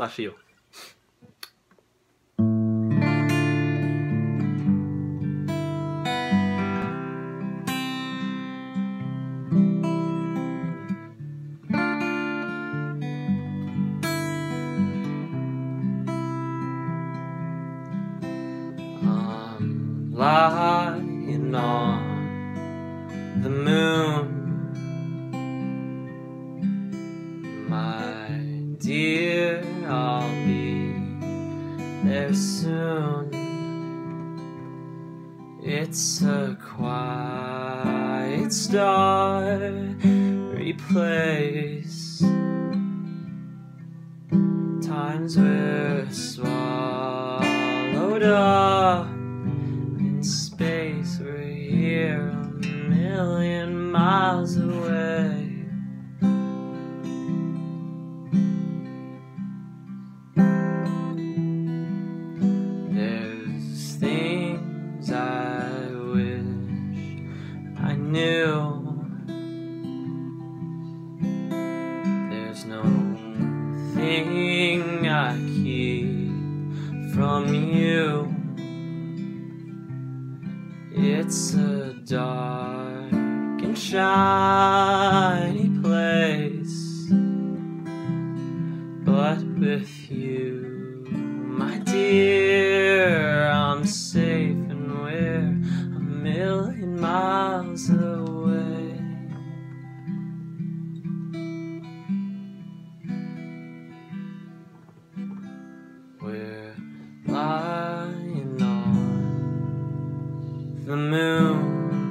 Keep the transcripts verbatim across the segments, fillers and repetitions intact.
Last for you. I'm lying on the moon, my dear, I'll be there soon. It's a quiet, starry place, times we're swallowed up in space. We're here a million miles away. There's things I wish I knew. There's no thing I keep from you. It's a dark and shiny place, but with you, my dear, I'm safe and we're a million miles away. We're lying on the moon.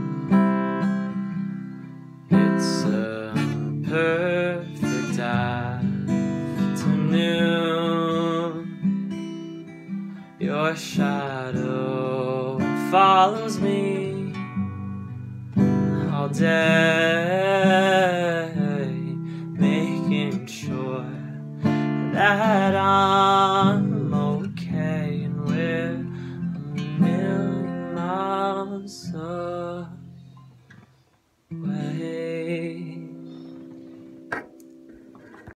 It's a perfect afternoon. Your shadow follows me all day, making sure that I'm okay, and we're a million miles away.